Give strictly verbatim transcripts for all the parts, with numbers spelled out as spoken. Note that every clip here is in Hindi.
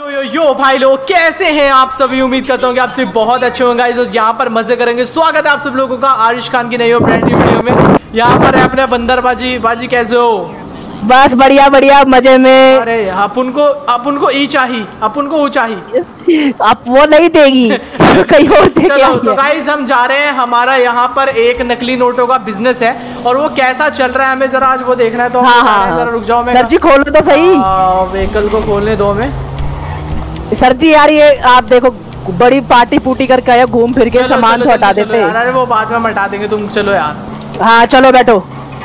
यो यो यो भाई लोग कैसे हैं आप सभी। उम्मीद करता हूँ कि आप सभी बहुत अच्छे होंगे। तो यहाँ पर मजे करेंगे। स्वागत है आप सब लोगों का आरिश खान की नई ब्रांड न्यू वीडियो में। यहाँ पर है अपने बंदर बाजी। बाजी कैसे हो? बस बढ़िया बढ़िया मजे में। अरे अपन को अपन को ई चाहिए, अपन को वो चाहिए। आप वो नहीं देगी कहीं और दे। चलो तो गाइस हम जा रहे हैं। हमारा यहाँ पर एक नकली नोटों का बिजनेस है और वो कैसा चल रहा है हमें जरा आज वो देखना है। तो हाँ हाँ जरा रुक जाओ, मैं सर जी खोलो तो सही। व्हीकल को खोलने दो हमें। सर जी यार ये आप देखो बड़ी पार्टी पुटी करके आए, घूम फिर के सामान तो हटा देते। अरे वो बाद में हटा देंगे, तुम चलो यार। हाँ चलो बैठो।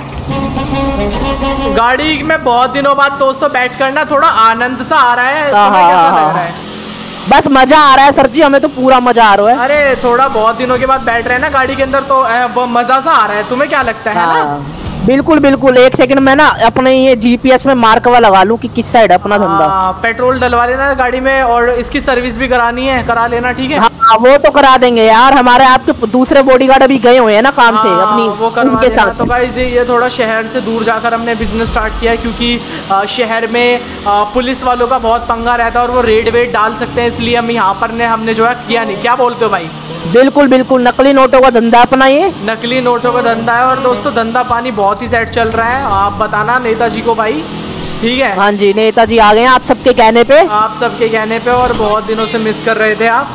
गाड़ी में बहुत दिनों बाद दोस्तों बैठ करना थोड़ा आनंद सा आ रहा है। हाँ, तुम्हें कैसा हाँ, लग रहा है? बस मजा आ रहा है सर जी, हमें तो पूरा मजा आ रहा है। अरे थोड़ा बहुत दिनों के बाद बैठ रहे हैं ना गाड़ी के अंदर तो मजा सा आ रहा है। तुम्हें क्या लगता है? हाँ, ना बिल्कुल बिल्कुल। एक सेकंड में ना अपने ये जीपीएस में मार्कवा लगा लूं कि किस साइड है अपना धंधा। पेट्रोल डलवा लेना गाड़ी में और इसकी सर्विस भी करानी है, करा लेना ठीक है। हाँ वो तो करा देंगे यार। हमारे आपके दूसरे बॉडीगार्ड अभी गए हुए हैं ना काम से अपनी वो करवा देना। तो गाइस ये थोड़ा शहर से दूर जाकर हमने बिजनेस स्टार्ट किया है क्योंकि आ, शहर में आ, पुलिस वालों का बहुत पंगा रहता है और वो रेड वेड डाल सकते हैं, इसलिए हम यहाँ पर ने हमने जो है किया नहीं। क्या बोलते हो भाई? बिल्कुल बिल्कुल। नकली नोटों का धंधा अपना ये नकली नोटों का धंधा है और दोस्तों धंधा पानी बहुत ही सेट चल रहा है। आप बताना नेताजी को भाई, ठीक है? हाँ जी नेताजी आ गए हैं आप सबके कहने पे। आप सबके कहने पे और बहुत दिनों से मिस कर रहे थे आप।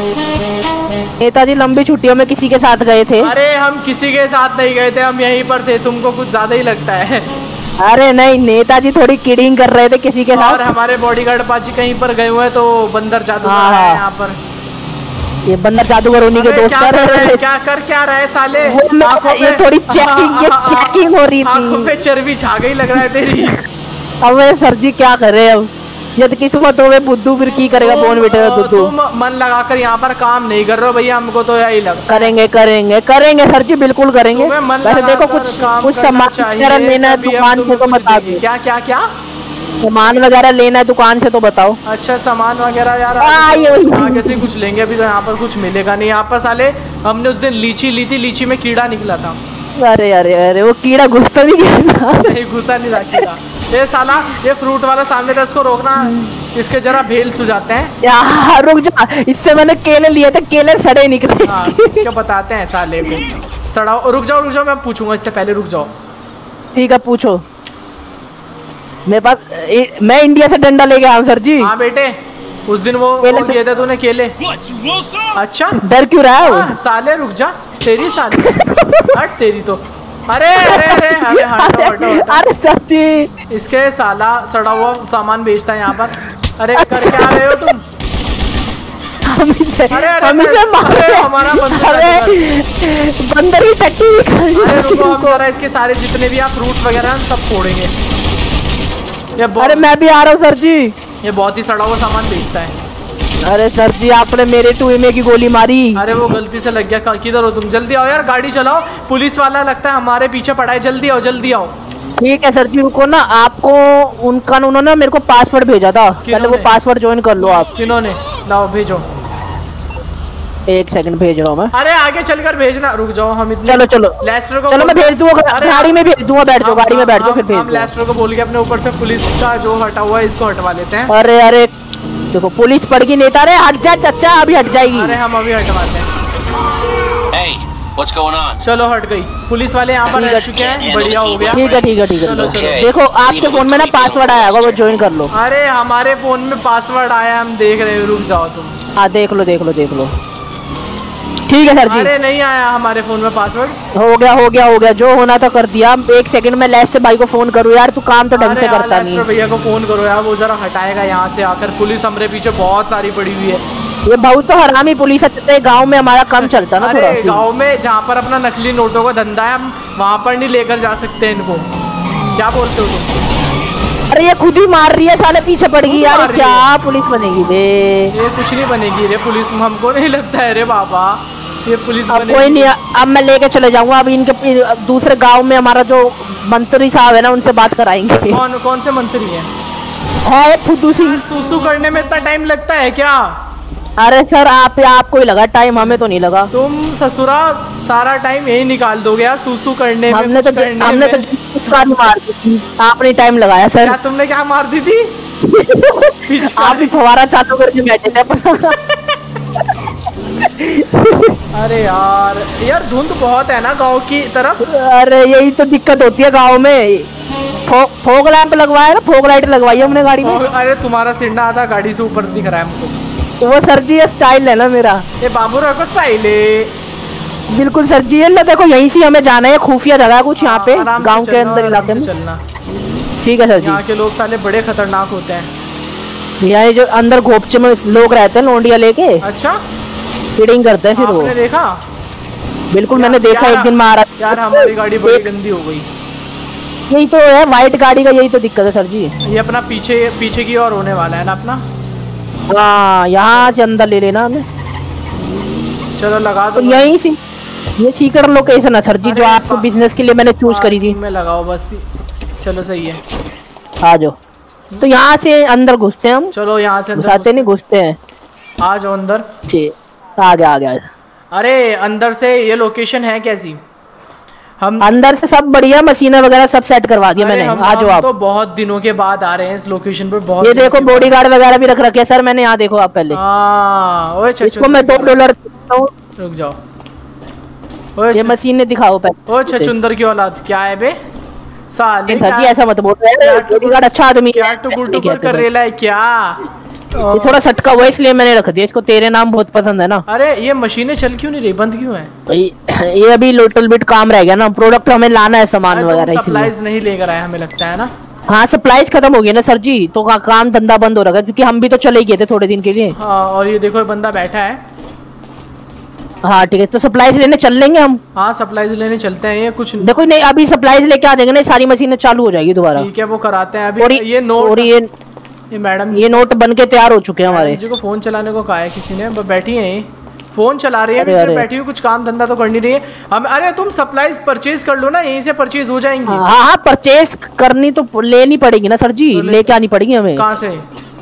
नेताजी लंबी छुट्टियों में किसी के साथ गए थे? अरे हम किसी के साथ नहीं गए थे, हम यहीं पर थे। तुमको कुछ ज्यादा ही लगता है। अरे नहीं नेताजी थोड़ी किडिंग कर रहे थे किसी के साथ। और हमारे बॉडीगार्ड पाजी कहीं पर गए हुए हैं तो बंदर जादूगर हाँ, है यहाँ पर। ये बंदर जादूगर उन्हीं के दोस्त कर कर रहे थे। क्या कर क्या रहे साले? ये थोड़ी चेकिंग ये चेकिंग हो रही थी। आंखों पे चर्बी छा गई लग रहा है तेरी। अब सर जी क्या कर रहे हैं अब? यदि किसी को तो वे बुद्धू फिर की करेगा कौन बेटे बुद्धू। तुम मन लगाकर यहाँ पर काम नहीं कर रहे हो भैया, हमको तो यही लगता। करेंगे करेंगे करेंगे सर जी बिल्कुल करेंगे। वैसे देखो कुछ कुछ सामान लेना है दुकान से तो बता दो। क्या क्या क्या सामान वगैरह लेना है दुकान से तो बताओ। अच्छा सामान वगैरह यार आगे से कुछ लेंगे, अभी तो यहाँ पर कुछ मिलेगा नहीं। यहाँ पर साले हमने उस दिन लीची ली थी, लीची में कीड़ा निकला था। अरे अरे अरे वो कीड़ा घुसता भी गया था। नहीं घुसा नहीं था कीड़ा। ये साला ये फ्रूट वाला सामने था, इसको रोकना, इसके जरा भेल सुझाते हैं यार। रुक जा, इससे मैंने केले लिए थे, केले सड़े निकले। हाँ, इसके बताते हैं साले को सड़ा। रुक जाओ रुक जाओ, मैं पूछूंगा इससे पहले, रुक जाओ। ठीक है पूछो। मेरे पास ए, मैं इंडिया से डंडा लेके आया हूँ सर जी। हाँ बेटे उस दिन वो दिए थे तूने केले। अच्छा डर क्यों रहा है? साले रुक जा, तेरी साली हट तेरी तो। अरे अरे अरे अरे हटो हटो। अरे सर जी इसके साला सड़ा हुआ सामान बेचता है यहाँ पर। अरे कर क्या रहे हो तुम? अरे अरे अरे हमारा बंदर बंदर ही टट्टी। अरे रुको हम जरा इसके सारे जितने भी आप फ्रूट्स वगैरह हम सब फोड़ेंगे। ये अरे मैं भी आ रहा हूँ सर जी। ये बहुत ही सड़ा हुआ सामान बेचता है। अरे सर जी आपने मेरे टूमे की गोली मारी। अरे वो गलती से लग गया। किधर हो तुम? जल्दी आओ यार, गाड़ी चलाओ। पुलिस वाला लगता है हमारे पीछे पड़ा है। जल्दी आओ जल्दी आओ। ठीक है सर जी रुको ना, आपको उनका उन्होंने मेरे को पासवर्ड भेजा था, पहले वो पासवर्ड ज्वाइन कर लो आप। किन्होंने? लाओ भेजो। एक सेकंड भेज रहा हूँ मैं। अरे आगे चलकर भेजना, रुक जाओ हम इतने। चलो चलो लेस्टर को चलो मैं भेज दूंगा, गाड़ी में भेज दूंगा, बैठ जाओ गाड़ी में बैठ जाओ फिर भेज। हम लेस्टर को बोल के अपने ऊपर से पुलिस का जो हटा हुआ है इसको हटवा लेते हैं। अरे अरे देखो पुलिस पड़ गई नेता। अरे हट जा चाचा, अभी हट जाएगी। अरे हम अभी हटवाते हैं। Hey, what's going on? चलो हट गई। पुलिस वाले यहाँ पर रह चुके हैं, बढ़िया हो गया। ठीक है ठीक है ठीक है। चलो चलो देखो आपके फोन में ना पासवर्ड आया होगा, वो ज्वाइन कर लो। अरे हमारे फोन में पासवर्ड आया, हम देख रहे हो। रुक जाओ तुम। हाँ देख लो देख लो देख लो। ठीक है सर जी। अरे नहीं आया हमारे फोन में पासवर्ड। हो गया हो गया हो गया, जो होना था कर दिया। एक सेकंड में लेफ्ट से भाई को फोन करूँ यार, तू काम तो ढंग से करता नहीं। भैया को फोन करो यार, वो जरा हटाएगा यहाँ से आकर। पुलिस हमारे पीछे बहुत सारी पड़ी हुई है। ये बहुत तो हरामी पुलिस है। गाँव में हमारा कम चलता ना थोड़ा। गाँव में जहाँ पर अपना नकली नोटों का धंधा है, हम वहाँ पर नहीं लेकर जा सकते इनको। क्या बोलते हो तुम? अरे ये खुद ही मार रही है साले, पीछे पड़ गई यार। क्या पुलिस बनेगी रे? ये कुछ नहीं बनेगी रे पुलिस, हमको नहीं लगता है रे बाबा ये पुलिस। अब कोई नहीं, अब मैं लेके चले जाऊंगा। अब इनके दूसरे गांव में हमारा जो मंत्री साहब है ना, उनसे बात कराएंगे। कौन कौन से मंत्री हैं? है फुद्दू सिंह। सूसू करने में इतना टाइम लगता है क्या? अरे सर आप आपको ही लगा टाइम, हमें तो नहीं लगा। तुम ससुरा सारा टाइम यही निकाल दोगे यार सूसू करने में। हमने तो हमने तो पिचकारी मार दी थी आपने, टाइम लगाया सर। क्या तुमने क्या मार दी थी? आप ही फवारा चालू करके बैठे थे अपना। अरे यार यार धुंध बहुत है ना गांव की तरफ। अरे यही तो दिक्कत होती है गांव में। फो, फोग लैंप लगवाया ना, फोग लाइट लगवाई है हमने गाड़ी में। अरे तुम्हारा सिर आधा गाड़ी से ऊपर दिख रहा है हमको। तो वो सर जी ये स्टाइल है ना मेरा। ये बाबू रखो स्टाइल है। बिल्कुल सर जी, ये देखो यहीं से हमें जाना है, खुफिया जगह कुछ यहाँ पे गांव के अंदर इलाके में चलना। ठीक है सर जी। यहाँ के लोग साले बड़े खतरनाक होते हैं। यहाँ जो अंदर घोपचे में लोग रहते हैं लोंडिया लेके। अच्छा फीडिंग करते हैं फिर वो। आपने देखा? बिल्कुल मैंने देखा एक दिन मारा। यार हमारी गाड़ी बड़ी गंदी हो गई। यही तो है व्हाइट गाड़ी का, यही तो दिक्कत है सर जी। ये अपना पीछे पीछे की ओर होने वाला है ना अपना। हाँ यहाँ से अंदर ले लेना हमें। चलो लगा दो। तो यहीं से ये सीक्रेट लोकेशन है सर जी, जो आपको बिजनेस के लिए मैंने चूज करी थी। मैं लगाओ बस। चलो सही है, आ जाओ। तो यहाँ से अंदर घुसते हैं हम। चलो यहाँ से घुसाते नहीं, घुसते हैं। आ जाओ अंदर। ठीक आ गया आ गया। अरे अंदर से ये लोकेशन है कैसी? हम अंदर से सब बढ़िया, मशीनें वगैरह सब सेट करवा दिया मैंने। आ जाओ आप। तो बहुत दिनों के बाद आ रहे हैं इस लोकेशन पर। बहुत ये देखो बॉडीगार्ड वगैरह भी रख रखे हैं सर मैंने, यहाँ देखो आप पहले। हाँ इसको मैं दो डॉलर। रुक जाओ। ये मशीनें दिखाओ पहले। ओ छछुंदर की औलाद क्या है बे साले? जी ऐसा मत बोल रहे, बॉडीगार्ड अच्छा आदमी क्या टुकुर टुकुर कर रेला है क्या? ये थोड़ा सटका हुआ इसलिए मैंने रख दिया इसको, तेरे नाम बहुत पसंद है ना। अरे ये मशीनें चल क्यों नहीं रही, बंद क्यों है? ये अभी लिटिल बिट काम रह गया ना, प्रोडक्ट हमें लाना है सामान वगैरह। सप्लाईज नहीं लेकर आए हमें लगता है ना। हाँ सप्लाईज खत्म हो गया ना सर जी, तो का, काम धंधा बंद हो रहा है क्योंकि हम भी तो चले गए थे थोड़े दिन के लिए। हाँ और ये देखो बंदा बैठा है। हाँ ठीक है, तो सप्लाईज लेने चल लेंगे हम। हाँ सप्लाईज लेने चलते हैं। ये कुछ देखो नहीं अभी सप्लाईज लेके आ जाएंगे ना, सारी मशीनें चालू हो जाएगी दोबारा। ठीक है वो कराते हैं अभी। और ये नोट और ये ये मैडम ये नोट बन के तैयार हो चुके हैं हमारे। जी को फोन चलाने को कहा है किसी ने, बैठी है फोन चला रही है, अरे बैठी हुई, कुछ काम धंधा तो करनी नहीं है हम। अरे तुम सप्लाईज परचेज कर लो ना, यहीं से परचेज हो जाएंगी। हाँ हाँ परचेज करनी तो लेनी पड़ेगी ना सर जी, तो लेके आनी पड़ेगी हमें। कहाँ से?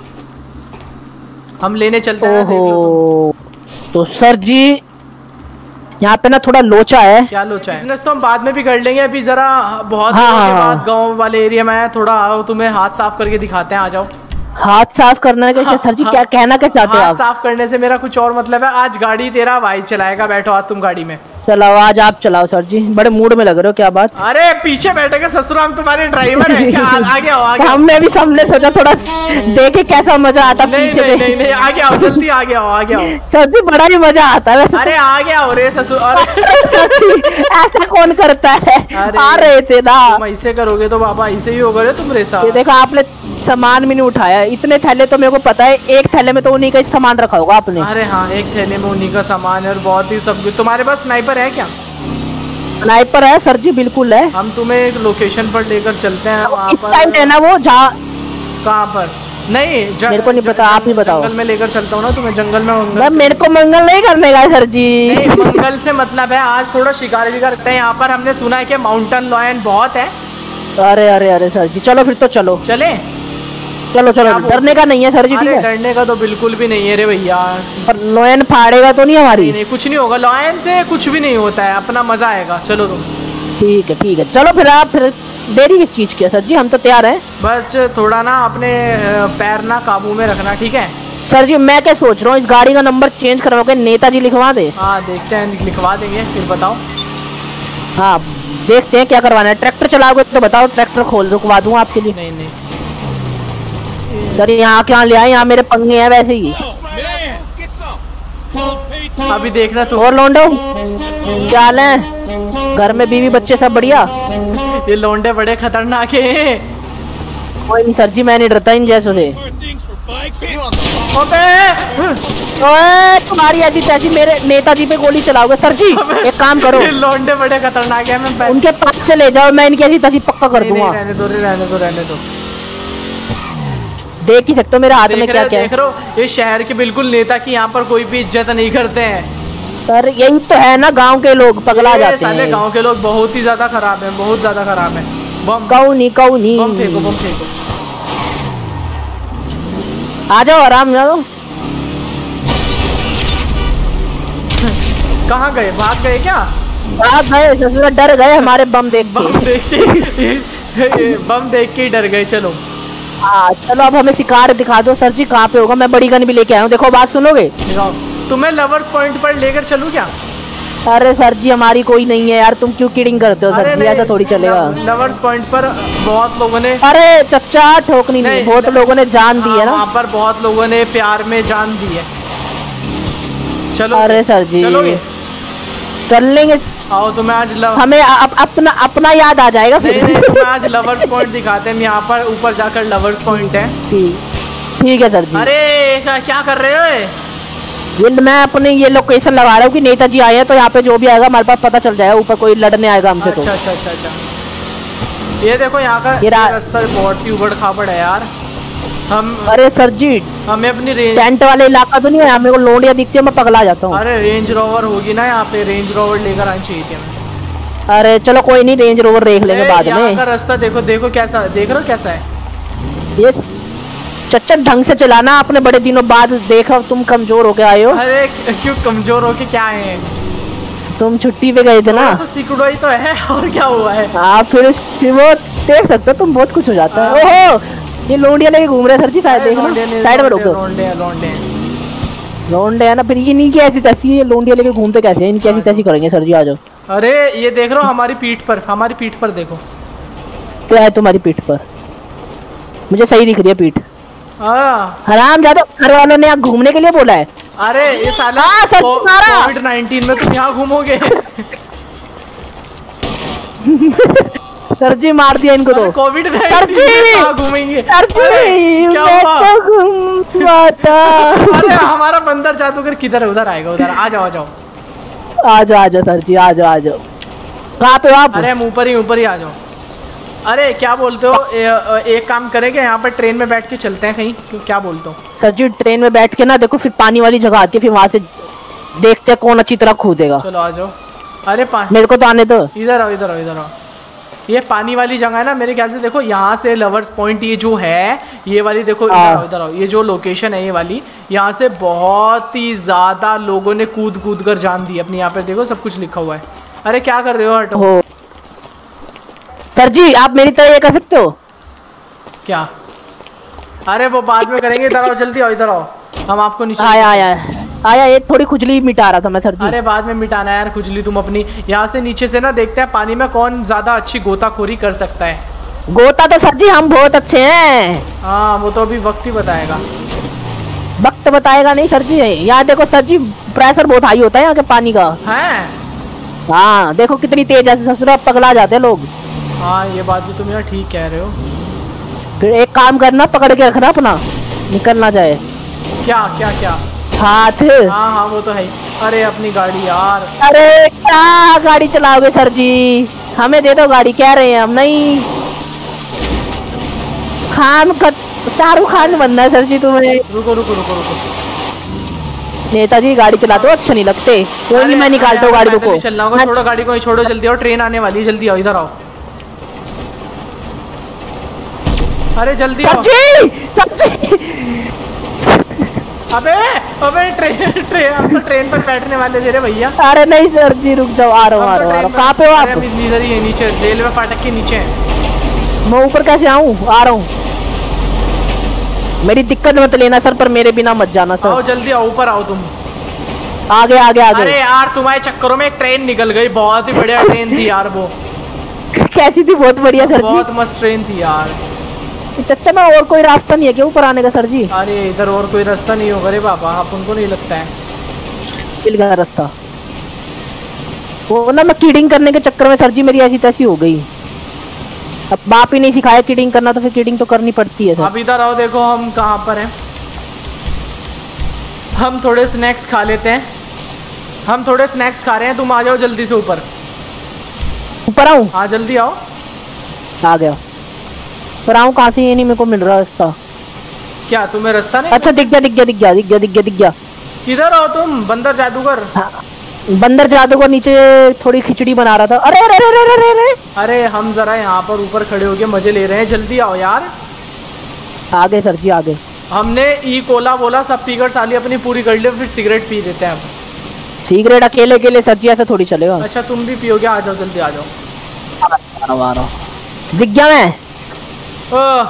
हम लेने चलते हैं। ओहो तो सर जी यहाँ पे ना थोड़ा लोचा है। क्या लोचा है? बिजनेस तो हम बाद में भी कर लेंगे, अभी जरा बहुत हाँ, दिनों के हाँ, बाद गांव वाले एरिया में थोड़ा आओ, तुम्हें हाथ साफ करके दिखाते हैं। आ जाओ। हाथ साफ करना है क्या सर जी? क्या कहना क्या चाहते हो आप? साफ करने से मेरा कुछ और मतलब है। आज गाड़ी तेरा भाई चलाएगा, बैठो आज तुम गाड़ी में। चलाओ आज आप चलाओ सर जी, बड़े मूड में लग रहे हो, क्या बात? अरे पीछे बैठे के ससुरा हम तुम्हारे ड्राइवर है क्या? आगे आओ आगे। हमने भी सबने सोचा थोड़ा देखे कैसा मजा आता नहीं, पीछे नहीं, नहीं, नहीं, आगे आओ जल्दी, आगे आओ आगे आओ। सर जी बड़ा ही मजा आता है। अरे आगे आओ रे ससुर। ऐसा कौन करता है? आ रहे थे ना। तुम ऐसे करोगे तो बाबा ऐसे ही होगा रे तुम्हारे साथ। ये देखा आपने सामान भी नहीं उठाया, इतने थैले तो मेरे को पता है, एक थैले में तो उन्हीं का सामान रखा होगा आपने। अरे हाँ एक थैले में उन्हीं का सामान है और बहुत ही सब कुछ। तुम्हारे पास स्नाइपर है क्या? स्नाइपर है सर जी, बिल्कुल है। हम तुम्हें एक लोकेशन पर लेकर चलते हैं वहाँ पर। साइड है ना वो जहाँ? कहाँ पर? नहीं मेरे को नहीं पता, आप ही बताओ। जंगल में लेकर चलता हूँ ना तुम्हें, जंगल में मंगल। मेरे को मंगल नहीं करने का सर जी। नहीं मंगल से मतलब है आज थोड़ा शिकार विकार करते हैं यहाँ पर। हमने सुना है कि माउंटेन लॉयन बहुत है। अरे अरे अरे सर जी चलो फिर तो चलो चले चलो चलो, डरने का नहीं है सर जी। ठीक है डरने का तो बिल्कुल भी नहीं है रे भैया। और लॉयन फाड़ेगा तो नहीं हमारी? नहीं, नहीं कुछ नहीं होगा, लॉयन से कुछ भी नहीं होता है, अपना मजा आएगा। चलो तुम। ठीक है ठीक है चलो फिर। आप फिर देरी किस चीज की है सर जी, हम तो तैयार हैं। बस थोड़ा ना अपने पैर ना काबू में रखना, ठीक है सर जी? मैं क्या सोच रहा हूँ इस गाड़ी का नंबर चेंज करवा के नेताजी लिखवा दे। हाँ देखते हैं, लिखवा देंगे फिर बताओ। हाँ देखते हैं क्या करवाना है। ट्रैक्टर चलाओगे तो बताओ, ट्रैक्टर खोल रुकवा दूँ आपके लिए। नहीं नहीं सर यहाँ क्या ले आए, यहाँ मेरे पंगे हैं वैसे ही। अभी देखना तू। और लौंडो क्या हाल है? घर में बीवी बच्चे सब बढ़िया? ये लौंडे बड़े खतरनाक हैं। कोई नहीं सर जी, मैं नहीं डरता इन जैसों से। ओए तुम्हारी ऐसी तैसी मेरे नेताजी पे गोली चलाओगे सर जी? एक काम करो, ये लौंडे बड़े खतरनाक हैं, मैं उनके पास से ले जाओ, मैं इनकी ऐसी तैसी पक्का कर दूंगा। रहने दो रहने दो रहने दो। देख ही सकते हो मेरे हाथ में क्या क्या है। देख रहे हो ये शहर के बिल्कुल नेता की यहाँ पर कोई भी इज्जत नहीं करते हैं सर। यही तो है ना, गांव के लोग पगला जाते हैं। गांव के लोग बहुत ही ज्यादा खराब हैं, बहुत ज्यादा खराब हैं। बम कऊ नहीं कऊ नहीं बम फेंको बम फेंको। आ जाओ आराम जाओ। कहाँ गए, भाग गए क्या? आप गए ससुरा, डर गए हमारे बम देख के। बम देख के बम देख के ही डर गए। चलो हाँ चलो अब हमें शिकार दिखा दो सर जी, कहाँ पे होगा। मैं बड़ी गन भी लेके आया हूँ, देखो बात सुनोगे? तुम्हें लवर्स पॉइंट पर लेकर चलूं क्या? अरे सर जी हमारी कोई नहीं है यार, तुम क्यों किडिंग करते हो सर जी, ऐसा थोड़ी चलेगा। लवर्स पॉइंट पर बहुत लोगों ने, अरे चच्चा ठोकनी नहीं, बहुत लोगों ने जान दी है ना वहाँ पर, बहुत लोगों ने प्यार में जान दी है। चलो अरे सर जी चलोगे? चल लेंगे। आओ तुम्हें आज लव... हमें अप, अपना अपना याद आ जाएगा फिर। नहीं, नहीं, तुम्हें आज लवर्स पॉइंट दिखाते हैं। यहाँ पर ऊपर जाकर लवर्स पॉइंट है। ठीक है सर जी। अरे क्या कर रहे हो? ये मैं अपने ये लोकेशन लगा रहा हूँ कि नेताजी आए हैं, तो यहाँ पे जो भी आएगा हमारे पास पता चल जाएगा, ऊपर कोई लड़ने आएगा हमसे। अच्छा, तो अच्छा अच्छा अच्छा ये देखो यहाँ का ये रास्ता बहुत ही उबड़ खाबड़ है यार। हम अरे सर जी हमें अपनी रेंज, टेंट वाले इलाका तो नहीं है, मेरे को लोंडिया दिखती है, मैं पगला जाता हूँ। अरे रेंज रोवर होगी ना यहाँ पे, रेंज रोवर लेकर आनी चाहिए थी हमें। अरे चलो कोई नहीं, रेंज रोवर देख लेंगे बाद में। यहाँ का रास्ता देखो, देखो कैसा, देख रहे हो कैसा है ये? चच्चा ढंग से चलाना, अपने बड़े दिनों बाद देखा तुम कमजोर होके आए हो। अरे क्यों कमजोर होके क्या है? तुम छुट्टी पे गए थे ना, सिकुड़ा ही तो है, और क्या हुआ है? हाँ फिर वो देख सकते हो तुम, बहुत कुछ हो जाता है। ओहो ये लोंडिया लेके घूम रहे सर जी, साइड देखो, साइड में रुको। लोंडे लोंडे लोंडे है ना, फिर ये नहीं की ऐसी तैसी, ये लोंडिया लेके घूमते कैसे, इनकी ऐसी तैसी करेंगे सर जी। आ जाओ। अरे ये देख रहे हो हमारी पीठ पर, हमारी पीठ पर देखो क्या है तुम्हारी पीठ पर? मुझे सही दिख रही है पीठ। हराम जादो, घर वालों ने यहाँ घूमने के लिए बोला है। अरे ये साला कोविड नाइनटीन में तुम यहाँ घूमोगे? सर जी मार दिया इनको तो। कोविड नाइनटीन में घूमेंगे? सर जी क्या हुआ? अरे हमारा बंदर जादूगर किधर है? उधर आएगा, उधर आ जाओ, आ जाओ, आ जाओ, आ जाओ सर जी, आ जाओ, आ जाओ। कहाँ पे आप? अरे हम ऊपर ही, ऊपर ही आ जाओ। अरे क्या बोलते हो, ए, एक काम करेंगे, यहाँ पर ट्रेन में बैठ के चलते हैं कहीं, क्या बोलते हो? सर जी ट्रेन में बैठ के ना देखो, फिर पानी वाली जगह आती है, फिर वहाँ से देखते हैं कौन अच्छी तरह कूदेगा। चलो आ जाओ। अरे मेरे को तो आने दो। इधर आओ, इधर आओ, इधर आओ। ये पानी वाली जगह है ना मेरे ख्याल से। देखो यहाँ से लवर्स पॉइंट ये जो है, ये वाली देखो, इधर आओ, इधर आओ। ये जो लोकेशन है ये वाली, यहाँ से बहुत ही ज्यादा लोगों ने कूद कूद कर जान दी अपनी। यहाँ पे देखो सब कुछ लिखा हुआ है। अरे क्या कर रहे हो? हटो। सर जी आप मेरी तरह ये कर सकते हो क्या? अरे वो बाद में करेंगे, इधर आओ, जल्दी आओ, इधर आओ, हम आपको नीचे। आया आया आया, ये थोड़ी खुजली मिटा रहा था मैं सर जी। अरे बाद में मिटाना है यार खुजली तुम अपनी। यहाँ से नीचे से ना देखते हैं पानी में कौन ज्यादा अच्छी गोताखोरी कर सकता है। गोता तो सर जी हम बहुत अच्छे हैं। हाँ वो तो अभी वक्त ही बताएगा। वक्त बताएगा नहीं सर जी। यहाँ देखो सर जी, प्रेशर बहुत हाई होता है यहाँ के पानी का। है? हाँ देखो कितनी तेज है, ससुरा पगला जाते हैं लोग। हाँ ये बात भी तुम यार ठीक कह रहे हो। फिर एक काम करना, पकड़ के रखना अपना, निकल ना जाए। क्या क्या क्या? हाथ। हाँ हाँ वो तो है। अरे अपनी गाड़ी यार। अरे क्या गाड़ी चलाओगे सर जी? हमें दे दो गाड़ी, कह रहे हैं हम। नहीं खान का शाहरुख खान बनना है सर जी तुम्हें। रुको रुको रुको रुको। नेताजी गाड़ी चलाते हो अच्छे नहीं लगते, कोई मैं निकालता हूँ गाड़ी को। चल रहा छोड़ो गाड़ी को, छोड़ो, जल्दी आओ, ट्रेन आने वाली है, जल्दी आओ, इधर आओ। अरे जल्दी आओ। अबे अबे ट्रेन ट्रेन हम तो ट्रेन पर बैठने वाले थे रे भैया। अरे नहीं सर जी रुक जाओ, आ रहा हूँ आ रहा हूँ। कहाँ पे हो आप? इधर ही है, नीचे रेलवे फाटक के नीचे है। मैं ऊपर कैसे आऊँ? आ रहा हूँ। मेरी दिक्कत मत लेना सर, पर मेरे बिना मत जाना सर। आओ जल्दी आओ, ऊपर आओ तुम। आगे आगे आगे। अरे यार तुम्हारे चक्करों में एक ट्रेन निकल गई, बहुत ही बढ़िया ट्रेन थी यार वो। कैसी थी? बहुत बढ़िया सर जी, बहुत मस्त ट्रेन थी यार। चच्चा ना और कोई रास्ता नहीं है क्या ऊपर आने का सर जी? अरे इधर और कोई रास्ता नहीं होगा रे बाबा, आप उनको नहीं लगता है मिल गया रास्ता। वो ना मैं किडिंग करने के चक्कर में सर जी मेरी ऐसी तैसी हो गई। अब बाप ही नहीं सिखाया किडिंग करना, तो फिर किडिंग तो करनी पड़ती है सर। अब इधर आओ, देखो हम कहाँ पर हैं। हम थोड़े स्नैक्स खा लेते हैं, हम थोड़े स्नैक्स खा रहे हैं। तुम आ जाओ जल्दी से ऊपर। ऊपर आऊँ? हाँ जल्दी आओ। आ गया। पर आऊँ कहाँ से? ये नहीं मेरे को मिल रहा रास्ता। क्या तुम्हें रास्ता नहीं? अच्छा दिख गया दिख गया दिख गया दिख गया दिख गया दिख गया। किधर हो तुम बंदर जादूगर? हाँ, बंदर जादूगर नीचे थोड़ी खिचड़ी बना रहा था। अरे अरे अरे अरे अरे अरे अरे हम जरा यहाँ पर ऊपर खड़े होके मजे ले रहे हैं, जल्दी आओ यार। आगे सर जी आगे। हमने ई कोला बोला सब पीकर साली अपनी पूरी कर ली, फिर सिगरेट पी देते हैं। अब सिगरेट अकेले अकेले सर जी ऐसे थोड़ी चलेगा। अच्छा तुम भी पियोगे, आ जाओ जल्दी आ जाओ। आ रहा दिख गया मैं। ओह,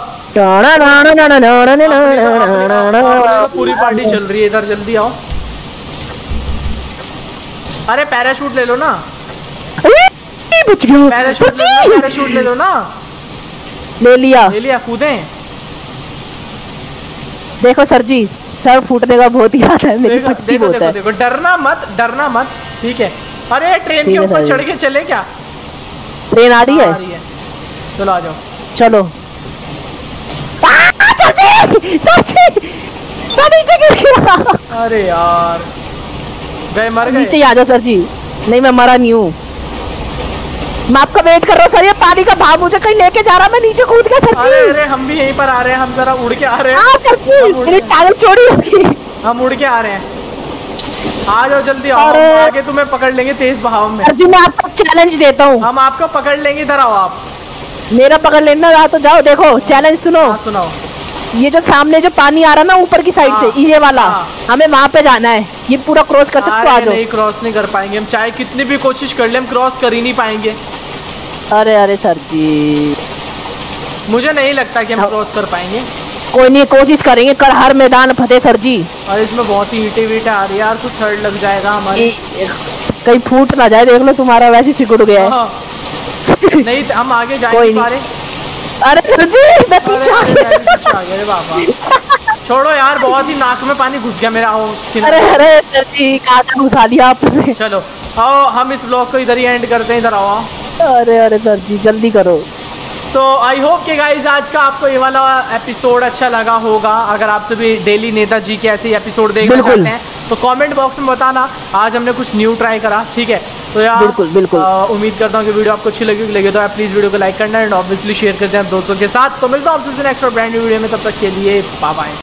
पूरी पार्टी चल रही है इधर, जल्दी आओ। अरे पैराशूट ले लो ना, बच गया। पैराशूट ले लो, पैराशूट ले लो ना। ले लिया ले लिया, कूदें। देखो सर जी, सर फूटने का बहुत ही आता है, मेरी देखो फटती देखो बहुत देखो, है। देखो डरना मत, डरना मत, ठीक है। अरे ट्रेन ठीक के है ऊपर सर चढ़ जी। के चले क्या? ट्रेन आ रही हाँ, है, आ रही है, चलो आ जाओ। चलो। आ, सर जी, सर जी, मैं नीचे गिर गया। अरे यार, गए, मर गए। नीचे ही आ जाओ सर जी। नहीं मैं मरा नहीं हूँ, मैं आपका वेट कर रहा हूँ सर। ये पानी का भाव मुझे कहीं लेके जा रहा है, मैं नीचे कूद गया सर अरे जी। अरे हम भी यहीं पर आ रहे हैं, हम जरा उड़ के आ रहे हैं। हाँ सर जी, हम उड़ मेरी के- टांग चोरी होगी। हम उड़ के आ रहे हैं, आ जाओ जल्दी आओ। अरे। हम आगे तुम्हें पकड़ लेंगे तेज बहाव में। सर जी मैं आपको चैलेंज देता हूँ, हम आपको पकड़ लेंगे, इधर आओ आप। मेरा पकड़ लेना रहा तो जाओ। देखो चैलेंज सुनो, हाँ सुनाओ। ये जो सामने जो पानी आ रहा ना ऊपर की साइड हाँ, से, ये वाला हाँ। हमें वहां पे जाना है। ये पूरा क्रॉस कर सकते हो, आ अरे जाओ। नहीं, क्रॉस नहीं कर पाएंगे हम, चाहे कितनी भी कोशिश कर ले हम क्रॉस कर ही नहीं पाएंगे। अरे अरे सर जी, मुझे नहीं लगता कि हम क्रॉस कर पाएंगे। कोई नहीं, कोशिश करेंगे, कर हर मैदान फतेह सर जी। और इसमें बहुत ही ईंटें वीटें आ रही है यार, कुछ हर्ट लग जाएगा हमारे। ये- कहीं फूट ना जाए, देख लो तुम्हारा वैसे सिकुड़ गया है। हाँ। नहीं तो हम आगे जा कोई नहीं नहीं। पा रहे। अरे सर जी मैं अरे पीछे आ अरे, गया। मैं भी पीछे आ गया रे बाबा। छोड़ो यार, बहुत ही नाक में पानी घुस गया मेरा। आओ अरे अरे सर जी, कहाँ घुसा दिया आपने। चलो आओ, हम इस ब्लॉग को इधर ही एंड करते हैं, इधर आओ। अरे अरे सर जी जल्दी करो। सो आई होप कि गाइज आज का आपको ये वाला एपिसोड अच्छा लगा होगा। अगर आप सभी डेली नेताजी के ऐसे एपिसोड देखना बिल्कुल। चाहते हैं तो कमेंट बॉक्स में बताना। आज हमने कुछ न्यू ट्राई करा, ठीक है। तो यार बिल्कुल, बिल्कुल। आ, उम्मीद करता हूँ कि वीडियो आपको अच्छी लगी लगे तो आप प्लीज़ वीडियो को लाइक करना एंड ऑब्वियसली शेयर करते हैं दोस्तों के साथ। तो मिलता हूँ आपसे नेक्स्ट और ब्रांड न्यू वीडियो में, तब तक के लिए बाय बाय।